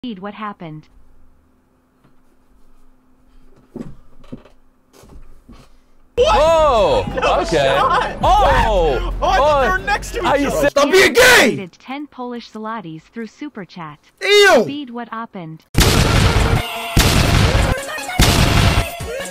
Speed, what happened? Oh, okay. Oh, oh, they're next to each other. Stop being gay! 10 Polish zlotys through super chat. Ew! Speed, what happened?